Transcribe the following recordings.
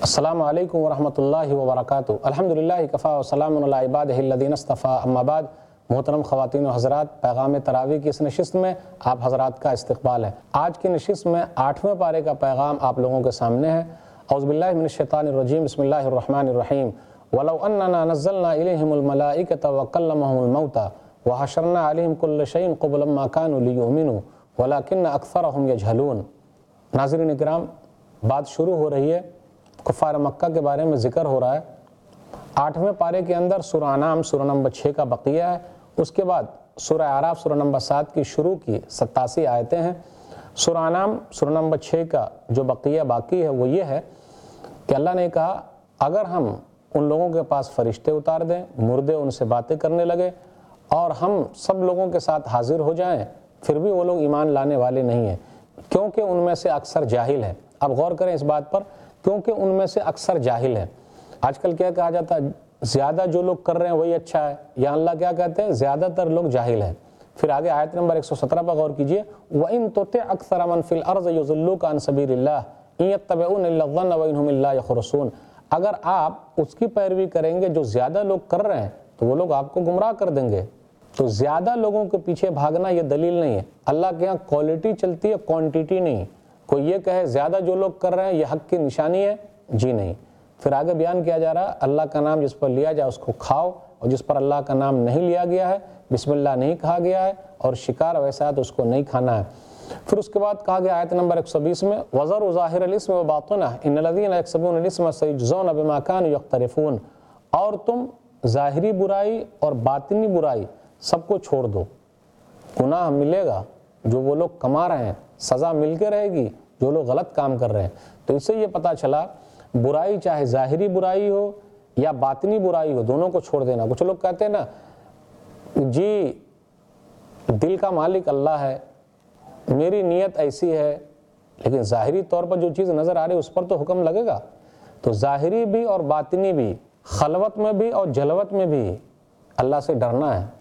السلام علیکم ورحمۃ اللہ وبرکاتہ۔ الحمدللہ کفا وسلام علی عبادہ الذین اصطفیٰ، اما بعد۔ محترم خواتین و حضرات، پیغام تراویح کی اس نشست میں آپ حضرات کا استقبال ہے۔ آج کی نشست میں 8ویں پارے کا پیغام آپ لوگوں کے سامنے ہے۔ اعوذ باللہ من الشیطان الرجیم، بسم اللہ الرحمن الرحیم۔ وَلَوْ أَنَّنَا نَزَّلْنَا إِلَيْهِمُ الْمَلَائِكَةَ وَكَلَّمَهُمُ الْمَوْتَى وَحَشَرْنَا عَلَيْهِمْ كُلَّ شَيْءٍ قُبُلًا مَا كَانُوا لِيُؤْمِنُوا وَلَكِنَّ أَكْثَرَهُمْ يَجْهَلُونَ۔ ناظرین اکرام، بات شروع ہو رہی ہے، کفار مکہ کے بارے میں ذکر ہو رہا ہے۔ 8ویں پارے کے اندر سورہ انعام سورہ نمبر 6 کا بقیہ ہے، اس کے بعد سورہ اعراف سورہ نمبر 7 کی شروع کی 87 آیتیں ہیں۔ سورہ انعام سورہ نمبر 6 کا جو بقیہ باقی ہے وہ یہ ہے کہ اللہ نے کہا اگر ہم ان لوگوں کے پاس فرشتے اتار دیں، مردے ان سے باتیں کرنے لگے اور ہم سب لوگوں کے ساتھ حاضر ہو جائیں، پھر بھی وہ لوگ ایمان لانے والے نہیں ہیں، کیونکہ ان میں سے اکثر جاہل ہیں۔ اب غور کریں اس بات پر، کیونکہ ان میں سے اکثر جاہل ہیں۔ آج کل کیا کہا جاتا ہے، زیادہ جو لوگ کر رہے ہیں وہی اچھا ہے، یا اللہ کیا کہتے ہیں، زیادہ تر لوگ جاہل ہیں۔ پھر آگے آیت نمبر 117 پر غور کیجئے، وَإِن تُطِعْ أَكْثَرَ مَنْ فِي الْأَرْضِ يُضِلُّوكَ عَنْ سَبِيلِ اللَّهِ إِن يَتَّبِعُونَ إِلَّا الظَّنَّ وَإِنْ هُمْ إِلَّا يَخْرُصُونَ۔ اگر آپ اس کی پیروی کریں گے جو زیادہ لوگ کر رہے ہیں تو وہ لوگ آپ کو گمراہ کر دیں گے۔ تو زیادہ لوگوں کے پیچھے بھاگنا یہ دلیل نہیں ہے۔ اللہ کے ہاں کوالٹی چلتی ہے، کوانٹیٹی نہیں۔ کوئی یہ کہے زیادہ جو لوگ کر رہے ہیں یہ حق کی نشانی ہے، جی نہیں۔ پھر آگے بیان کیا جا رہا، اللہ کا نام جس پر لیا جائے اس کو کھاؤ، اور جس پر اللہ کا نام نہیں لیا گیا ہے، بسم اللہ نہیں کہا گیا ہے، اور شکار ویسا ہے تو اس کو نہیں کھانا ہے۔ پھر اس کے بعد کہا گیا آیت نمبر 120 میں، وَذَرُوا ظَاهِرَ الْإِثْمِ وَبَاطِنَهُ إِنَّ الَّذِينَ يَكْسِبُونَ الْإِثْمَ سَيُجْزَوْنَ بِمَا كَانُوا يَقْتَرِفُونَ۔ اور تم ظاہری برائی اور باطنی برائی سب کو چھوڑ دو، گناہ ملے گا، جو وہ لوگ کما رہے ہیں سزا مل کے رہے گی، جو لوگ غلط کام کر رہے ہیں۔ تو اس سے یہ پتہ چلا برائی چاہے ظاہری برائی ہو یا باطنی برائی ہو، دونوں کو چھوڑ دینا۔ کچھ لوگ کہتے ہیں نا جی دل کا مالک اللہ ہے، میری نیت ایسی ہے، لیکن ظاہری طور پر جو چیز نظر آ رہی ہے اس پر تو حکم لگے گا۔ تو ظاہری بھی اور باطنی بھی، خلوت میں بھی اور جلوت میں بھی اللہ سے ڈرنا ہے۔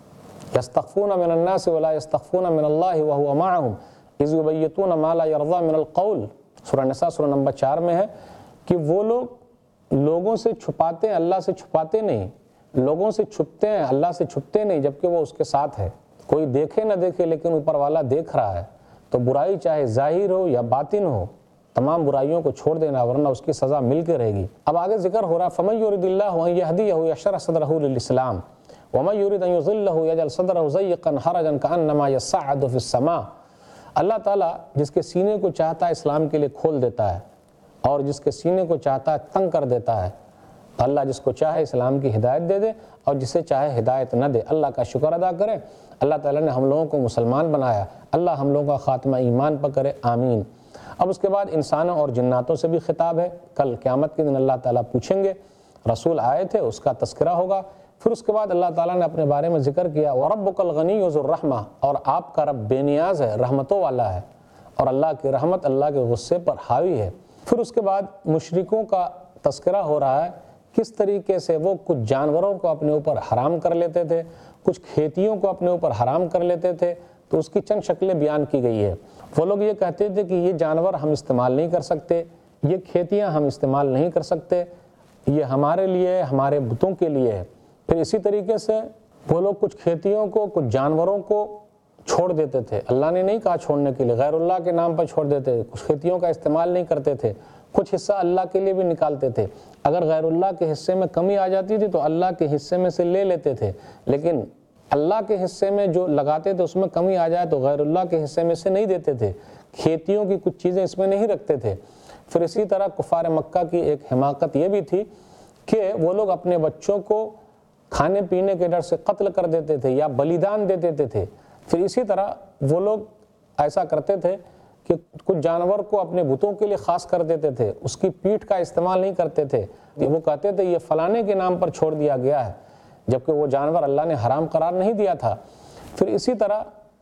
یستخفون من الناس ولا یستخفون من اللہ وهو معهم اذ یبیتون ما لا یرضی من القول۔ سورہ نساء سورہ نمبر 4 میں ہے کہ وہ لوگ لوگوں سے چھپاتے ہیں، اللہ سے چھپاتے نہیں، لوگوں سے چھپتے ہیں، اللہ سے چھپتے نہیں، جبکہ وہ اس کے ساتھ ہے۔ کوئی دیکھے نہ دیکھے لیکن اوپر والا دیکھ رہا ہے۔ تو برائی چاہے ظاہر ہو یا باطن ہو، تمام برائیوں کو چھوڑ دینا، ورنہ اس کی سزا مل کے رہے گی۔ اب آگے ذکر ہو رہا فَمَن يُرِدِ اللَّهُ أَن يَهْدِيَهُ يَشْرَحْ صَدْرَهُ لِلْإِسْلَامِ وَمَن يُرِدْ أَن يُضِلَّهُ يَجْعَلْ صَدْرَهُ ضَيِّقًا حَرَجًا كَأَنَّمَا يَصَّعَّدُ فِي السَّمَاءِ۔ اللہ تعالیٰ جس کے سینے کو چاہتا ہے اسلام کے لیے کھول دیتا ہے، اور جس کے سینے کو چاہتا ہے تنگ کر دیتا ہے۔ اللہ جس کو چاہے اسلام کی ہدایت دے دے اور جسے چاہے ہدایت نہ دے۔ اللہ کا شکر ادا کریں، اللہ تعالیٰ نے ہم لوگوں کو مسلمان بنایا، اللہ ہم لوگوں کا خاتمہ ایمان پر کرے، آمین۔ اب اس کے بعد انسانوں اور جناتوں سے بھی خطاب ہے۔ کل قیامت کے دن اللہ تعالیٰ پوچھیں گے، رسول آئے تھے، اس کا تذکرہ ہوگا۔ پھر اس کے بعد اللہ تعالیٰ نے اپنے بارے میں ذکر کیا، وَرَبُّكَ الْغَنِيُّ ذُو الرَّحْمَةِ، اور آپ کا رب بے نیاز ہے، رحمتوں والا ہے، اور اللہ کی رحمت اللہ کے غصے پر حاوی ہے۔ پھر اس کے بعد مشرکوں کا تذکرہ ہو رہا ہے، کس طریقے سے وہ کچھ جانوروں کو اپنے اوپر حرام کر لیتے تھے، کچھ کھیتیوں کو اپنے اوپر حرام کر لیتے تھے، تو اس کی چند شکلیں بیان کی گئی ہے۔ وہ لوگ یہ کہتے تھے کہ یہ جانور ہم استعمال نہیں کر سکتے، یہ کھیتیاں ہم استعمال نہیں کر سکتے، یہ ہمارے لیے، ہمارے بتوں کے لیے ہے۔ پھر اسی طریقے سے وہ لوگ کچھ کھیتیوں کو، کچھ جانوروں کو چھوڑ دیتے تھے، اللہ نے نہیں کہا چھوڑنے کے لیے، غیر اللہ کے نام پر چھوڑ دیتے تھے، کچھ کھیتیوں کا استعمال نہیں کرتے تھے، کچھ حصہ اللہ کے لیے بھی نکالتے تھے۔ اگر غیر اللہ کے حصے میں کمی آ جاتی تھی تو اللہ کے حصے میں سے لے لیتے تھے، لیکن اللہ کے حصے میں جو لگاتے تھے اس میں کمی آ جائے تو غیر اللہ کے حصے میں سے نہیں دیتے تھے، کھیتیوں کی کچھ چیزیں اس میں نہیں رکھتے تھے۔ پھر اسی طرح کفار مکہ کی ایک حماقت یہ بھی تھی کہ وہ لوگ اپنے بچوں کو کھانے پینے کے ڈر سے قتل کر دیتے تھے یا بلیدان دے دیتے تھے۔ پھر اسی طرح وہ لوگ ایسا کرتے تھے کہ کچھ جانور کو اپنے بتوں کے لیے خاص کر دیتے تھے، اس کی پیٹھ کا استعمال نہیں کرتے تھے، وہ کہتے تھے یہ فلانے کے نام پر چھوڑ دیا گیا ہے، جبکہ وہ جانور اللہ نے حرام قرار نہیں دیا تھا۔ پھر اسی طرح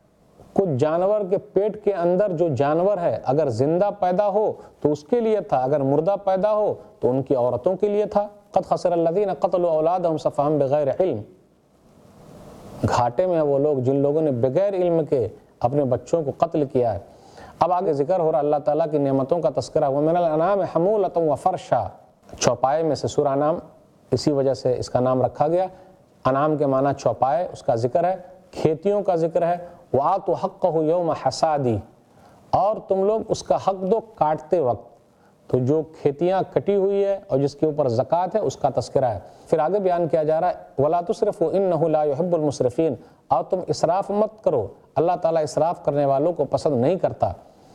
کچھ جانور کے پیٹ کے اندر جو جانور ہے اگر زندہ پیدا ہو تو اس کے لیے تھا، اگر مردہ پیدا ہو تو ان کی عورتوں کے لیے تھا۔ قد خسر الذین قتلوا اولادهم سفہا بغیر علم، گھاٹے میں ہیں وہ لوگ جن لوگوں نے بغیر علم کے اپنے بچوں کو قتل کیا ہے۔ اب آگے ذکر ہو رہا اللہ تعالیٰ کی نعمتوں کا تذکرہ، وَمِنَ الْأَنْعَامِ حَمُولَةٌ وَفَرْشًا، چوپائے میں سے سورہ انعام، اسی وجہ سے اس کا نام رکھا گیا۔ انعام کے معنی چوپائے، اس کا ذکر ہے، کھیتیوں کا ذکر ہے۔ وَآتُوا حَقَّهُ يَوْمَ حَصَادِهِ، اور تم لوگ اس کا حق دو کاٹتے وقت۔ تو جو کھیتیاں کٹی ہوئی ہے اور جس کے اوپر زکوٰۃ ہے اس کا تذکرہ ہے۔ پھر آگے بیان کیا جا رہا ہے وَلَا تُسْرِفُوا إِنَّهُ لَا يُحِبُّ الْمُسْرِفِينَ، اور تم اسراف مت کرو، اللہ تعالیٰ اسراف کرنے والوں کو پسند نہیں کرتا۔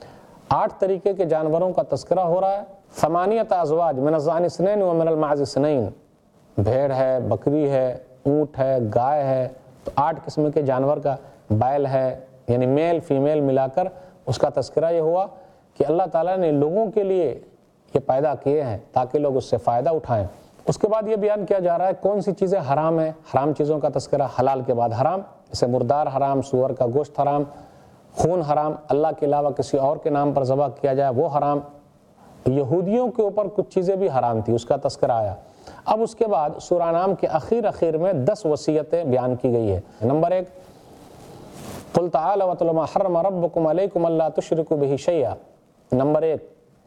8 طریقے کے جانوروں کا تذکرہ ہو رہا ہے۔ 8 ازواج من الضأن اثنين ومن المعز اثنين، بھیڑ ہے، بکری ہے، اونٹ ہے، گائے ہے، تو 8 قسم کے جانور کا، بیل ہے، یعنی میل فیمیل ملا کر اس کا تذکرہ یہ ہوا کہ اللہ تعالیٰ نے لوگوں کے لیے یہ پیدا کیے ہیں تاکہ لوگ اس سے فائدہ اٹھائیں۔ اس کے بعد یہ بیان کیا جا رہا ہے کون سی چیزیں حرام ہیں، حرام چیزوں کا تذکرہ، حلال کے بعد حرام، جیسے مردار حرام، سور کا گوشت حرام، خون حرام، اللہ کے علاوہ کسی اور کے نام پر ذبح کیا جائے وہ حرام۔ یہودیوں کے اوپر کچھ چیزیں بھی حرام تھی، اس کا تذکرہ آیا۔ اب اس کے بعد سورہ انعام کے اخیر میں 10 وصیتیں بیان کی گئی ہے۔ نمبر 1، قُلْ تَعَالَوْا وَاتْلُوا مَا حَرَّمَ رَبُّكُمْ عَلَيْكُمْ أَلَّا تُشْرِكُوا بِهِ شَيْئًا۔ نمبر 1،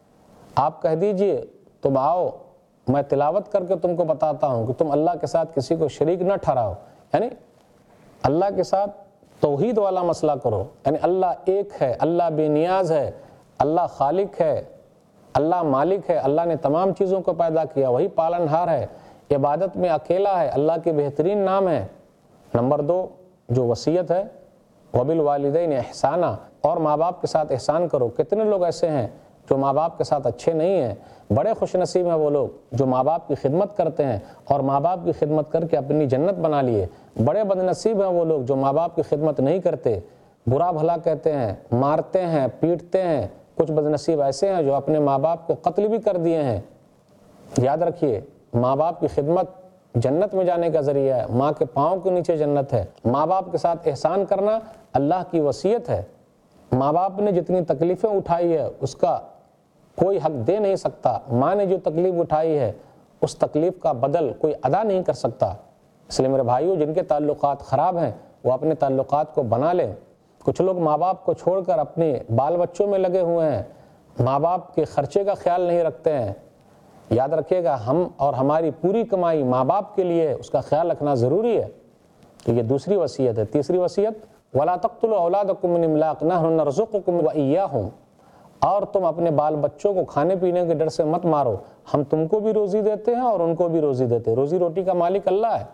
آپ کہہ دیجئے تم آؤ میں تلاوت کر کے تم کو بتاتا ہوں کہ تم اللہ کے ساتھ کسی کو شریک نہ ٹھہراؤ، یعنی اللہ کے ساتھ توحید والا مسئلہ کرو، یعنی اللہ ایک ہے، اللہ بے نیاز ہے، اللہ خالق ہے، اللہ مالک ہے، اللہ نے تمام چیزوں کو پیدا کیا، وہی پالنہار ہے، عبادت میں اکیلا ہے، اللہ کے بہترین نام ہے۔ نمبر 2 جو وصیت ہے وَبِالْوَالِدَيْنِ إِحْسَانًا، اور ماں باپ کے ساتھ احسان کرو۔ کتنے لوگ ایسے ہیں جو ماں باپ کے ساتھ اچھے نہیں ہیں؟ بڑے خوش نصیب ہیں وہ لوگ جو ماں باپ کی خدمت کرتے ہیں اور ماں باپ کی خدمت کر کے اپنی جنت بنا لیے۔ بڑے بد نصیب ہیں وہ لوگ جو ماں باپ کی خدمت نہیں کرتے، برا بھلا کہتے ہیں، مارتے ہیں، پیٹتے ہیں۔ کچھ بد نصیب ایسے ہیں جو اپنے ماں باپ کو قتل بھی کر دیے ہیں۔ یاد رکھیے ماں باپ کی خدمت جنت میں جانے کا ذریعہ ہے، ماں کے پاؤں کے نیچے جنت ہے۔ ماں باپ کے ساتھ احسان کرنا اللہ کی وصیت ہے۔ ماں باپ نے جتنی تکلیفیں اٹھائی ہے اس کا کوئی حق دے نہیں سکتا، ماں نے جو تکلیف اٹھائی ہے اس تکلیف کا بدل کوئی ادا نہیں کر سکتا۔ اس لیے میرے بھائیوں جن کے تعلقات خراب ہیں وہ اپنے تعلقات کو بنا لیں۔ کچھ لوگ ماں باپ کو چھوڑ کر اپنے بال بچوں میں لگے ہوئے ہیں، ماں باپ کے خرچے کا خیال نہیں رکھتے ہیں۔ یاد رکھیے گا ہم اور ہماری پوری کمائی ماں باپ کے لیے، اس کا خیال رکھنا ضروری ہے۔ تو یہ دوسری وصیت ہے۔ تیسری وصیت وَلَا تَقْتُلُوا أَوْلَادَكُم مِّنْ إِمْلَاقٍ نَحْنُ نَرْزُقُكُمْ وَإِيَّاهُمْ، اور تم اپنے بال بچوں کو کھانے پینے کے ڈر سے مت مارو، ہم تم کو بھی روزی دیتے ہیں اور ان کو بھی روزی دیتے ہیں۔ روزی روٹی کا مالک اللہ ہے۔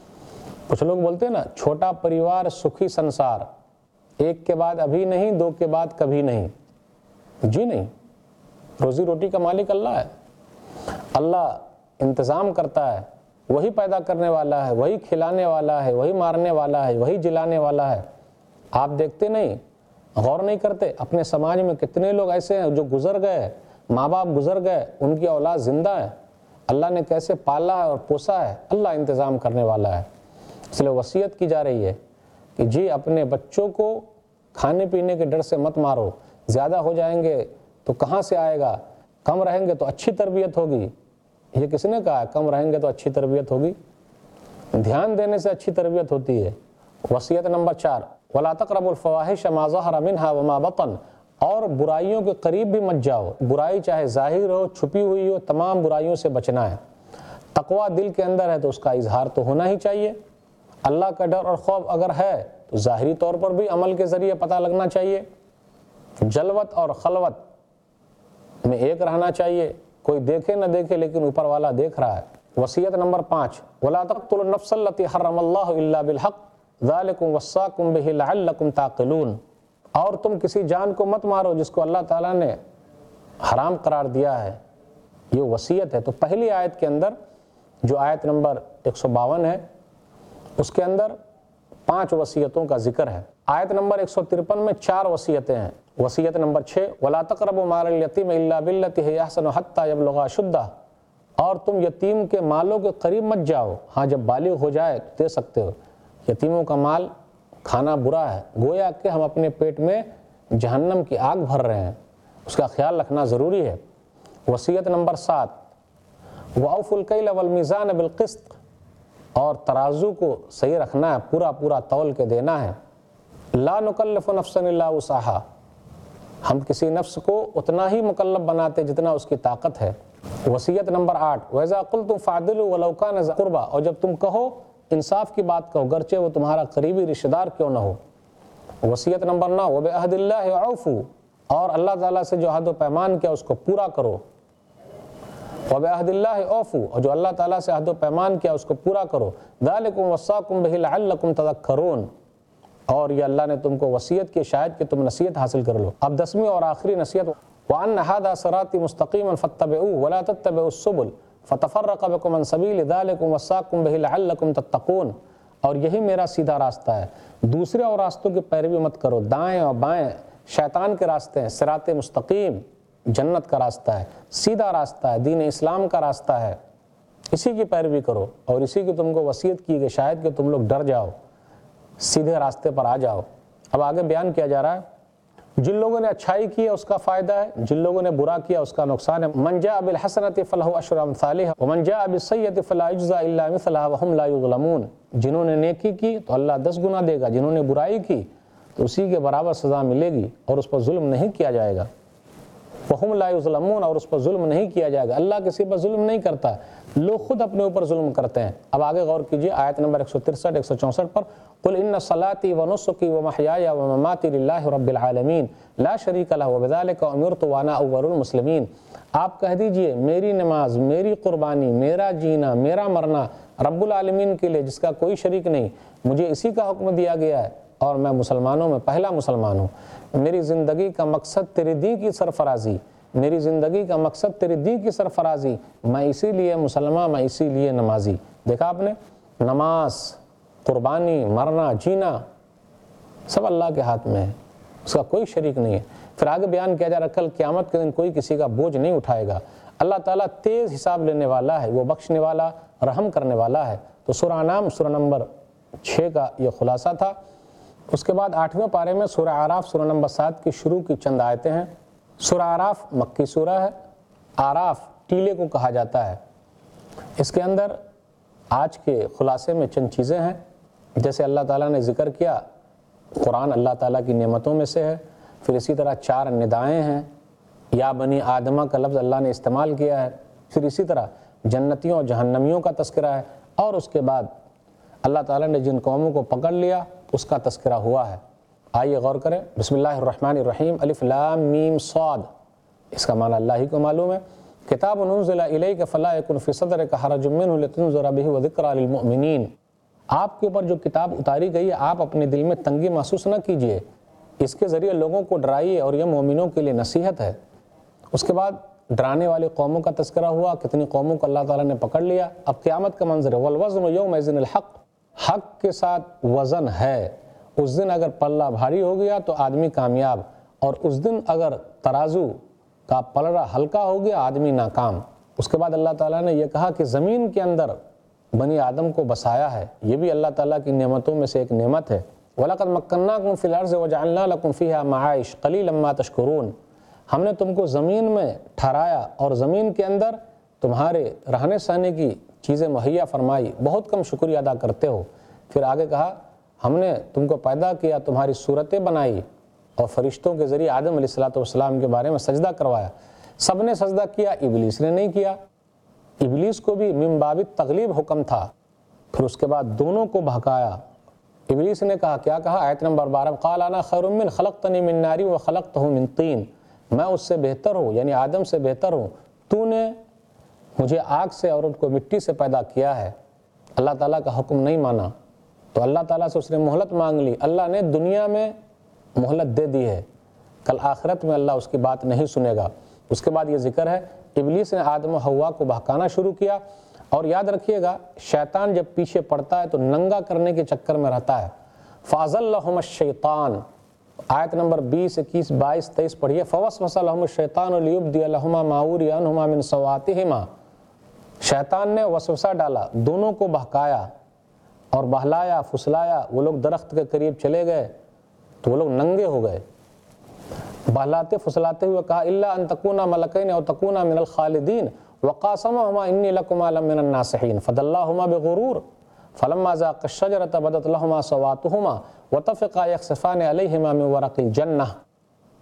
کچھ لوگ بولتے ہیں نا چھوٹا پریوار سکھی سنسار، ایک کے بعد ابھی نہیں، 2 کے بعد کبھی نہیں۔ جی نہیں، روزی روٹی کا مالک اللہ ہے۔ اللہ انتظام کرتا ہے، وہی پیدا کرنے والا ہے، وہی کھلانے والا ہے، وہی مارنے والا ہے، وہی جلانے والا ہے۔ آپ دیکھتے نہیں، غور نہیں کرتے، اپنے سماج میں کتنے لوگ ایسے ہیں جو گزر گئے، ماں باپ گزر گئے، ان کی اولاد زندہ ہے، اللہ نے کیسے پالا ہے اور پوسا ہے، اللہ انتظام کرنے والا ہے۔ اس لیے وصیت کی جا رہی ہے کہ جی اپنے بچوں کو کھانے پینے کے ڈر سے مت مارو، زیادہ ہو جائیں گے تو کہاں سے آئے گا، کم رہیں گے تو اچھی تربیت ہوگی۔ یہ کس نے کہا ہے کم رہیں گے تو اچھی تربیت ہوگی؟ دھیان دینے سے اچھی تربیت ہوتی ہے۔ وصیت نمبر 4 وَلَا تَقْرَبُوا الْفَوَاحِشَ مَا ظَهَرَ مِنْهَا وَمَا بَطَنَ، اور برائیوں کے قریب بھی مت جاؤ۔ برائی چاہے ظاہر ہو، چھپی ہوئی ہو، تمام برائیوں سے بچنا ہے۔ تقویٰ دل کے اندر ہے تو اس کا اظہار تو ہونا ہی چاہیے۔ اللہ کا ڈر اور خوف اگر ہے تو ظاہری طور پر بھی عمل کے ذریعے پتہ لگنا چاہیے۔ جلوت اور خلوت میں ایک رہنا چاہیے، کوئی دیکھے نہ دیکھے لیکن اوپر والا دیکھ رہا ہے۔ وصیت نمبر 5 وَلَا تَقْتُلُوا النَّفْسَ الَّتِي حَرَّمَ اللَّهُ إِلَّا بِالْحَقِّ ذَلِكُمْ وَصَّاكُمْ بِهِ لَعَلَّكُمْ تَعْقِلُونَ، اور تم کسی جان کو مت مارو جس کو اللہ تعالیٰ نے حرام قرار دیا ہے۔ یہ وصیت ہے۔ تو پہلی آیت کے اندر جو آیت نمبر 152 ہے اس کے اندر 5 وصیتوں کا ذکر ہے۔ آیت نمبر 153 میں 4 وصیتیں ہیں۔ وصیت نمبر 6 وَلَا تَقْرَبُوا مَالَ الْيَتِيمِ إِلَّا بِالَّتِي هِيَ أَحْسَنُ حَتَّى يَبْلُغَ أَشُدَّهُ، اور تم یتیم کے مالوں کے قریب مت جاؤ، ہاں جب بالغ ہو جائے تو دے سکتے ہو۔ یتیموں کا مال کھانا برا ہے، گویا کہ ہم اپنے پیٹ میں جہنم کی آگ بھر رہے ہیں، اس کا خیال رکھنا ضروری ہے۔ وصیت نمبر 7 وَأَوْفُوا الْكَيْلَ وَالْمِيزَانَ بِالْقِسْطِ، اور ترازو کو صحیح رکھنا ہے، پورا تول کے دینا ہے۔ لا نکلف نفسا الا وسعها، ہم کسی نفس کو اتنا ہی مکلف بناتے جتنا اس کی طاقت ہے۔ وصیت نمبر 8، وَإِذَا قُلْتُمْ فَعْدِلُوا وَلَوْ كَانَ ذَا قُرْبَىٰ، اور جب تم کہو انصاف کی بات کہو گرچہ وہ تمہارا قریبی رشتہ دار کیوں نہ ہو۔ وصیت نمبر 9، وَبِعَهْدِ اللَّهِ عَوْفُوا، اور اللہ تعالیٰ سے جو عہد و پیمان کیا اس کو پورا کرو۔ وَبِعَهْدِ اللَّهِ عَوْفُوا، اور جو اللہ تعالیٰ سے عہد و پیمان کیا اس کو پورا کرو۔ ذَلِكُمْ وَصَّاكُمْ بِهِ لَعَلَّكُمْ تَذَكَّرُونَ، اور یہ اللہ نے تم کو وصیت کی شاید کہ تم نصیحت حاصل کر لو۔ اب 10ویں اور آخری نصیحت، وَأَنَّ هَذَا صِرَاطِي مُسْتَقِيمًا فَاتَّبِعُوهُ وَلَا تَتَّبِعُوا السُّبُلَ فَتَفَرَّقَ بِكُمْ عَنْ سَبِيلِهِ ذَلِكُمْ وَصَّاكُمْ بِهِ لَعَلَّكُمْ تَتَّقُونَ، اور یہی میرا سیدھا راستہ ہے، دوسرے اور راستوں کی پیروی مت کرو، دائیں اور بائیں شیطان کے راستے ہیں، صراط مستقیم جنت کا راستہ ہے، سیدھا راستہ ہے، دین اسلام کا راستہ ہے، اسی کی پیروی کرو، اور اسی کی تم کو وصیت کی کہ شاید کہ تم لوگ ڈر جاؤ، سیدھے راستے پر آ جاؤ۔ اب آگے بیان کیا جا رہا ہے، جن لوگوں نے اچھائی کی ہے اس کا فائدہ ہے، جن لوگوں نے برا کیا اس کا نقصان ہے۔ من جاء بالحسنۃ فلہ عشر امثالها ومن جاء بالسیئۃ فلا یجزى الا مثلها وهم لا یظلمون، جنہوں نے نیکی کی تو اللہ 10 گنا دے گا، جنہوں نے برائی کی تو اسی کے برابر سزا ملے گی اور اس پر ظلم نہیں کیا جائے گا۔ وهم لا یظلمون، اور اس پر ظلم نہیں کیا جائے گا، اللہ کسی پر ظلم نہیں کرتا، لوگ خود اپنے اوپر ظلم کرتے ہیں۔ اب آگے غور کیجئے آیت نمبر 163 164 پر، قل ان صلاتي ونسكي ومحياي ومماتي لله رب العالمین لا شریک له وبذلك امرت وانا اول المسلمین، آپ کہہ دیجئے میری نماز، میری قربانی، میرا جینا، میرا مرنا رب العالمین کے لیے جس کا کوئی شریک نہیں، مجھے اسی کا حکم دیا گیا ہے اور میں مسلمانوں میں پہلا مسلمان ہوں۔ میری زندگی کا مقصد تیرے دین کی سرفرازی، میری زندگی کا مقصد تیرے دین کی سرفرازی، میں اسی لیے مسلمان، میں اسی لیے نمازی۔ دیکھا آپ نے، نماز، قربانی، مرنا، جینا سب اللہ کے ہاتھ میں ہے، اس کا کوئی شریک نہیں ہے۔ پھر آگے بیان کیا جا رہا ہے کل قیامت کے دن کوئی کسی کا بوجھ نہیں اٹھائے گا، اللہ تعالیٰ تیز حساب لینے والا ہے، وہ بخشنے والا، رحم کرنے والا ہے۔ تو سورہ انعام سورہ نمبر 6 کا یہ خلاصہ تھا۔ اس کے بعد 8ویں پارے میں سورہ اعراف سورہ نمبر 7 کی شروع کی چند آیتیں ہیں۔ سورہ اعراف مکی سورہ ہے، اعراف ٹیلے کو کہا جاتا ہے۔ اس کے اندر آج کے خلاصے میں چند چیزیں ہیں، جیسے اللہ تعالیٰ نے ذکر کیا قرآن اللہ تعالیٰ کی نعمتوں میں سے ہے، پھر اسی طرح 4 ندائیں ہیں، یا بنی آدمہ کا لفظ اللہ نے استعمال کیا ہے، پھر اسی طرح جنتیوں اور جہنمیوں کا تذکرہ ہے، اور اس کے بعد اللہ تعالیٰ نے جن قوموں کو پکڑ لیا اس کا تذکرہ ہوا ہے۔ آئیے غور کریں، بسم اللہ الرحمن الرحیم، الف لام میم صاد، اس کا معنی اللہ ہی کو معلوم ہے۔ کتاب انزل الیک فلا یکن فی صدرک حرج منہ لتنذر بہ وذکریٰ للمؤمنین، آپ کے اوپر جو کتاب اتاری گئی ہے آپ اپنے دل میں تنگی محسوس نہ کیجئے، اس کے ذریعے لوگوں کو ڈرائیے اور یہ مومنوں کے لیے نصیحت ہے۔ اس کے بعد ڈرانے والے قوموں کا تذکرہ ہوا، کتنی قوموں کو اللہ تعالیٰ نے پکڑ لیا۔ اب قیامت کا منظر ہے، والوزن یومئذ الحق، حق کے ساتھ وزن ہے، اس دن اگر پلہ بھاری ہو گیا تو آدمی کامیاب، اور اس دن اگر ترازو کا پلڑا ہلکا ہو گیا آدمی ناکام۔ اس کے بعد اللہ تعالیٰ نے یہ کہا کہ زمین کے اندر بنی آدم کو بسایا ہے، یہ بھی اللہ تعالیٰ کی نعمتوں میں سے ایک نعمت ہے۔ وَلَقَدْ مَكَّنَّاكُمْ فِي الْأَرْضِ وَجَعَلْنَا لَكُمْ فِيهَا مَعَائِشَ قَلِيلًا مَا تَشْكُرُونَ، ہم نے تم کو زمین میں ٹھہرایا اور زمین کے اندر تمہارے رہنے سہنے کی چیزیں مہیا فرمائی، بہت کم شکریہ ادا کرتے ہو۔ پھر آگے کہا ہم نے تم کو پیدا کیا، تمہاری صورتیں بنائی، اور فرشتوں کے ذریعے آدم علیہ السلام کے بارے میں سجدہ کروایا، سب نے سجدہ کیا، ابلیس نے نہیں کیا، ابلیس کو بھی من باب تغلیب حکم تھا۔ پھر اس کے بعد دونوں کو بہکایا، ابلیس نے کہا، کیا کہا؟ آیت نمبر 12، قال انا خیر من خلقتنی من نار وخلقتہ من طین، میں اس سے بہتر ہوں، یعنی آدم سے بہتر ہوں، تو نے مجھے آگ سے اور ان کو مٹی سے پیدا کیا ہے۔ اللہ تعالیٰ کا حکم نہیں مانا تو اللہ تعالیٰ سے اس نے مہلت مانگ لی، اللہ نے دنیا میں مہلت دے دی ہے، کل آخرت میں اللہ اس کی بات نہیں سنے گا۔ اس کے بعد یہ ذکر ہے ابلیس نے آدم و حوا کو بہکانا شروع کیا، اور یاد رکھیے گا شیطان جب پیچھے پڑتا ہے تو ننگا کرنے کے چکر میں رہتا ہے۔ فَأَزَلَّهُمَ الشَّيْطَانُ، آیت نمبر 20 21 22 23 پڑھیے، فَوَسْوَسَ لَهُمُ الشَّيْطَانُ لِيُبْدِيَ لَهُمَا مَا وُرِيَ عَنْهُمَا مِنْ سَوْآتِهِمَا، شیطان نے وسوسہ ڈالا، دونوں کو بہکایا اور بہلایا پھسلایا، وہ لوگ درخت کے قریب چلے گئے تو وہ لوگ ننگے ہو گئے، بہلاتے پھسلاتے ہوئے کہا الا ان تکونا ملکین او تکونا من الخالدین وقاسمہما انی لکما لمن الناصحین فدلاہما بغرور فلما ذاقا الشجرۃ بدت لہما سوآتہما وطفقا یخصفان علیہما من ورق الجنہ۔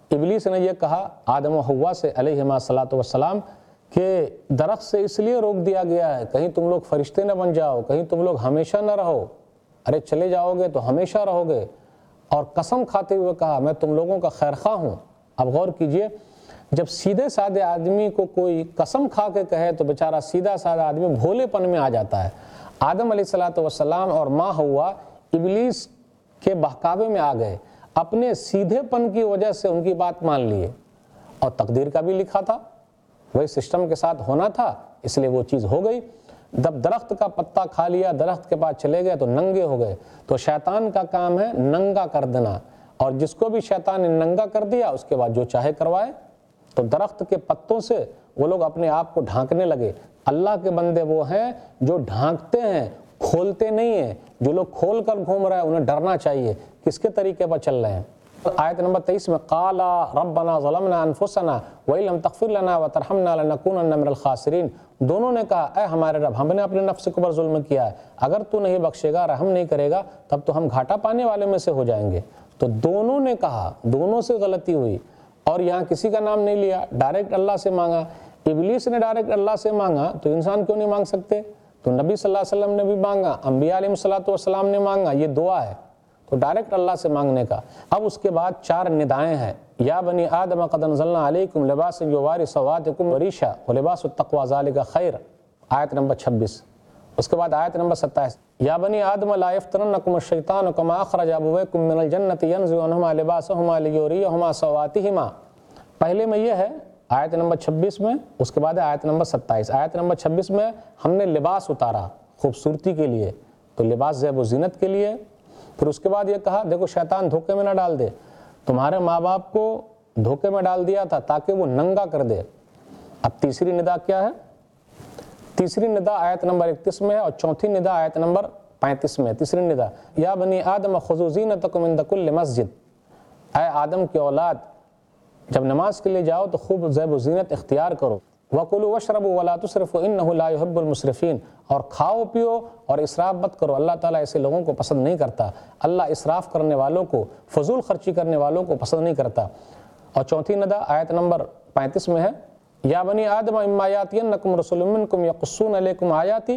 ابلیس نے یہ کہا آدم و حوا سے علیہما الصلاۃ والسلام کہ درخت سے اس لیے روک دیا گیا ہے کہیں تم لوگ فرشتے نہ بن جاؤ، کہیں تم لوگ ہمیشہ نہ رہو، ارے چلے جاؤ گے تو ہمیشہ رہو گے، اور قسم کھاتے ہوئے کہا میں تم لوگوں کا خیر خواہ ہوں۔ اب غور کیجئے، جب سیدھے سادے آدمی کو کوئی قسم کھا کے کہے تو بیچارہ سیدھا سادہ آدمی بھولے پن میں آ جاتا ہے۔ آدم علیہ الصلاۃ والسلام اور ماں حوا ابلیس کے بہکاوے میں آ گئے، اپنے سیدھے پن کی وجہ سے ان کی بات مان لیے، اور تقدیر کا بھی لکھا تھا، وہی سسٹم کے ساتھ ہونا تھا، اس لیے وہ چیز ہو گئی۔ جب درخت کا پتا کھا لیا، درخت کے پاس چلے گئے تو ننگے ہو گئے۔ تو شیطان کا کام ہے ننگا کر دینا، اور جس کو بھی شیطان نے ننگا کر دیا اس کے بعد جو چاہے کروائے۔ تو درخت کے پتوں سے وہ لوگ اپنے آپ کو ڈھانکنے لگے۔ اللہ کے بندے وہ ہیں جو ڈھانکتے ہیں، کھولتے نہیں ہیں۔ جو لوگ کھول کر گھوم رہے ہیں انہیں ڈرنا چاہیے، کس کے طریقے پر چل رہے ہیں۔ آیت نمبر 23 میں قَالَ رَبَّنَا ظَلَمْنَا أَنفُسَنَا وَإِن لَّمْ تَغْفِرْ لَنَا وَتَرْحَمْنَا لَنَكُونَنَّ مِنَ الْخَاسِرِينَ۔ دونوں نے کہا اے ہمارے رب، ہم نے اپنے نفس کے اوپر ظلم کیا ہے، اگر تو نہیں بخشے گا، رحم نہیں کرے گا، تب تو ہم گھاٹا پانے والے میں سے ہو جائیں گے۔ تو دونوں نے کہا، دونوں سے غلطی ہوئی، اور یہاں کسی کا نام نہیں لیا، ڈائریکٹ اللہ سے مانگا۔ ابلیس نے ڈائریکٹ اللہ سے مانگا تو انسان کیوں نہیں مانگ سکتے؟ تو نبی صلی اللہ علیہ وسلم نے بھی مانگا، انبیاء علیہ الصلوۃ والسلام نے مانگا، یہ دعا ہے، تو ڈائریکٹ اللہ سے مانگنے کا۔ اب اس کے بعد 4 ندائیں ہیں، یا بنی آدم قد انزلنا علیکم لباسا یواری سوآتکم وریشا ولباس التقوی ذالک خیر، آیت نمبر 26۔ اس کے بعد آیت نمبر 27، یا بنی آدم لا یفتننکم الشیطان کما اخرج ابویکم من الجنۃ ینزع عنہما لباسہما لیریہما سوآتہما۔ پہلے میں یہ ہے آیت نمبر 26 میں، اس کے بعد ہے آیت نمبر 27۔ آیت نمبر 26 میں ہم نے لباس اتارا خوبصورتی کے لیے، تو لباس زیب و زینت کے لیے۔ پھر اس کے بعد یہ کہا دیکھو شیطان دھوکے میں نہ ڈال دے، تمہارے ماں باپ کو دھوکے میں ڈال دیا تھا تاکہ وہ ننگا کر دے۔ اب تیسری ندا کیا ہے؟ تیسری ندا آیت نمبر 31 میں ہے، اور چوتھی ندا آیت نمبر 35 میں۔ تیسری ندا، یا بنی آدم خذوا زینتکم عند کل مسجد، اے آدم کی اولاد جب نماز کے لیے جاؤ تو خوب زیب و زینت اختیار کرو۔ وَكُلُوا وَاشْرَبُوا وَلَا تُسْرِفُوا إِنَّهُ لَا يُحِبُّ الْمُسْرِفِينَ، اور کھاؤ پیو اور اسراف مت کرو، اللہ تعالیٰ ایسے لوگوں کو پسند نہیں کرتا، اللہ اسراف کرنے والوں کو، فضول خرچی کرنے والوں کو پسند نہیں کرتا۔ اور چوتھی ندا آیت نمبر 35 میں ہے، یا بنی آدم اما یاتینکم رسول منکم یقصون علیکم آیاتی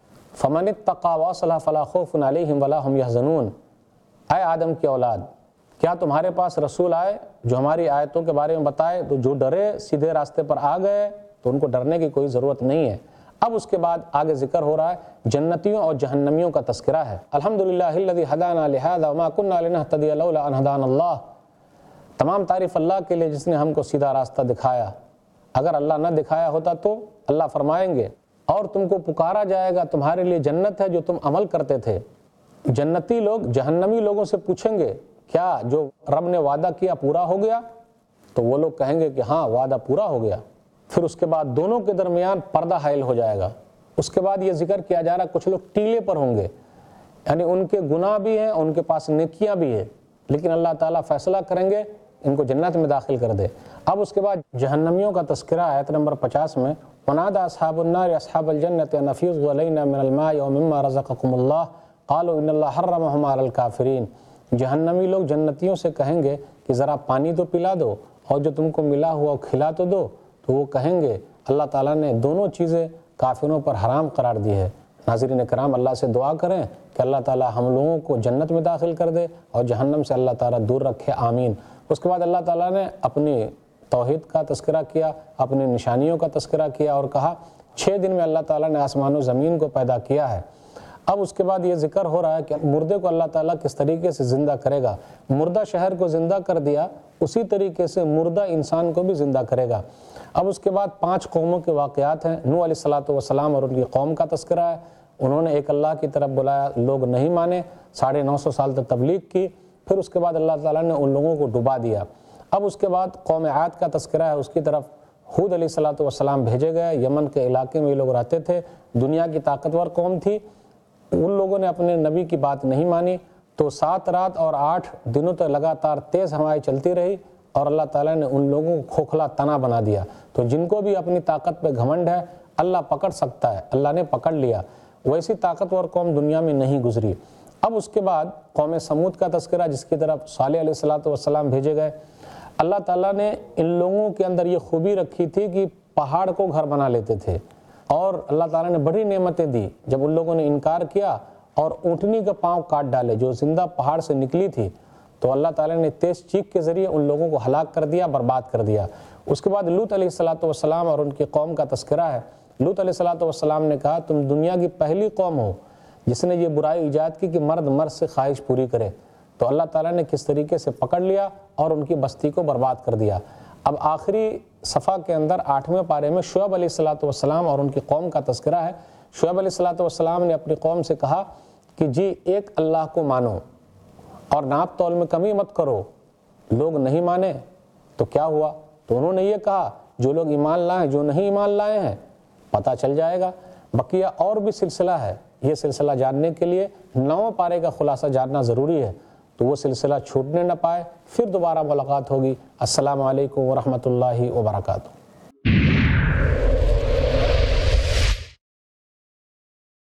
فمن اتقی واصلح فلا خوف علیہم ولا هم یحزنون۔ اے آدم کی اولاد، کیا تمہارے پاس رسول آئے جو ہماری آیتوں کے بارے میں بتائے تو جو ڈرے سیدھے راستے پر آ گئے تو ان کو ڈرنے کی کوئی ضرورت نہیں ہے۔ اب اس کے بعد آگے ذکر ہو رہا ہے جنتیوں اور جہنمیوں کا تذکرہ ہے۔ الحمدللہ الذی ہدانا لہذا وما کنا لنہتدی لولا ان ہدانا اللہ، تمام تعریف اللہ کے لیے جس نے ہم کو سیدھا راستہ دکھایا، اگر اللہ نہ دکھایا ہوتا تو اللہ فرمائیں گے اور تم کو پکارا جائے گا، تمہارے لیے جنت ہے جو تم عمل کرتے تھے۔ جنتی لوگ جہنمی لوگوں سے پوچھیں گے کیا جو رب نے وعدہ کیا پورا ہو گیا؟ تو وہ لوگ کہیں گے کہ ہاں وعدہ پورا ہو گیا۔ پھر اس کے بعد دونوں کے درمیان پردہ حائل ہو جائے گا۔ اس کے بعد یہ ذکر کیا جا رہا ہے کچھ لوگ ٹیلے پر ہوں گے، یعنی ان کے گناہ بھی ہیں، ان کے پاس نیکیاں بھی ہیں، لیکن اللہ تعالیٰ فیصلہ کریں گے ان کو جنت میں داخل کر دے۔ اب اس کے بعد جہنمیوں کا تذکرہ آیت نمبر 50 میں، وَنَادَىٰ أَصْحَابُ النَّارِ أَصْحَابَ الْجَنَّةِ أَنْ أَفِيضُوا عَلَيْنَا مِنَ الْمَاءِ وَمِمَّا رَزَقَكُمُ اللَّهُ قَالُوا إِنَّ اللَّهَ حَرَّمَهُمَا عَلَى الْكَافِرِينَ۔ جہنمی لوگ جنتیوں سے کہیں گے کہ ذرا پانی تو پلا دو اور جو تم کو ملا ہوا کھلا تو دو، تو وہ کہیں گے اللہ تعالیٰ نے دونوں چیزیں کافروں پر حرام قرار دی ہے۔ ناظرین کرام، اللہ سے دعا کریں کہ اللہ تعالیٰ ہم لوگوں کو جنت میں داخل کر دے اور جہنم سے اللہ تعالیٰ دور رکھے، آمین۔ اس کے بعد اللہ تعالیٰ نے اپنی توحید کا تذکرہ کیا، اپنی نشانیوں کا تذکرہ کیا اور کہا 6 دن میں اللہ تعالیٰ نے آسمان و زمین کو پیدا کیا ہے۔ اب اس کے بعد یہ ذکر ہو رہا ہے کہ مردے کو اللہ تعالیٰ کس طریقے سے زندہ کرے گا۔ مردہ شہر کو زندہ کر دیا، اسی طریقے سے مردہ انسان کو بھی زندہ کرے گا۔ اب اس کے بعد 5 قوموں کے واقعات ہیں۔ نوح علیہ الصلوۃ والسلام اور ان کی قوم کا تذکرہ ہے، انہوں نے ایک اللہ کی طرف بلایا، لوگ نہیں مانے، 950 سال تک تبلیغ کی، پھر اس کے بعد اللہ تعالیٰ نے ان لوگوں کو ڈبا دیا۔ اب اس کے بعد قوم عاد کا تذکرہ ہے، اس کی طرف ہود علیہ الصلوۃ والسلام بھیجے گئے، یمن کے علاقے میں یہ لوگ رہتے تھے، دنیا کی طاقتور قوم تھی، ان لوگوں نے اپنے نبی کی بات نہیں مانی، تو 7 رات اور 8 دنوں تک لگاتار تیز ہوائیں چلتی رہی اور اللہ تعالیٰ نے ان لوگوں کو کھوکھلا تنا بنا دیا۔ تو جن کو بھی اپنی طاقت پہ گھمنڈ ہے اللہ پکڑ سکتا ہے، اللہ نے پکڑ لیا، ویسی طاقتور قوم دنیا میں نہیں گزری۔ اب اس کے بعد قوم سمود کا تذکرہ، جس کی طرف صالح علیہ الصلوۃ والسلام بھیجے گئے۔ اللہ تعالیٰ نے ان لوگوں کے اندر یہ خوبی رکھی تھی کہ پہاڑ کو گھر بنا لیتے تھے، اور اللہ تعالیٰ نے بڑی نعمتیں دی جب ان لوگوں نے انکار کیا اور اونٹنی کا پاؤں کاٹ ڈالے جو زندہ پہاڑ سے نکلی تھی، تو اللہ تعالیٰ نے تیز چیخ کے ذریعے ان لوگوں کو ہلاک کر دیا، برباد کر دیا۔ اس کے بعد لوط علیہ السلام اور ان کی قوم کا تذکرہ ہے۔ لوط علیہ السلام نے کہا تم دنیا کی پہلی قوم ہو جس نے یہ برائی ایجاد کی کہ مرد مرد سے خواہش پوری کرے، تو اللہ تعالیٰ نے کس طریقے سے پکڑ لیا اور ان کی بستی کو برباد کر دیا۔ اب آخری صفحہ کے اندر 8ویں پارے میں شعیب علیہ السلام اور ان کی قوم کا تذکرہ ہے۔ شعیب علیہ السلام نے اپنی قوم سے کہا کہ جی ایک اللہ کو مانو اور ناپ تول میں کمی مت کرو۔ لوگ نہیں مانے تو کیا ہوا؟ تو انہوں نے یہ کہا جو لوگ ایمان لائیں جو نہیں ایمان لائے ہیں پتہ چل جائے گا۔ بقیہ اور بھی سلسلہ ہے، یہ سلسلہ جاننے کے لیے 9 پارے کا خلاصہ جاننا ضروری ہے، تو وہ سلسلہ چھوٹنے نہ پائے۔ پھر دوبارہ ملاقات ہوگی۔ السلام علیکم ورحمۃ اللہ وبرکاتہ۔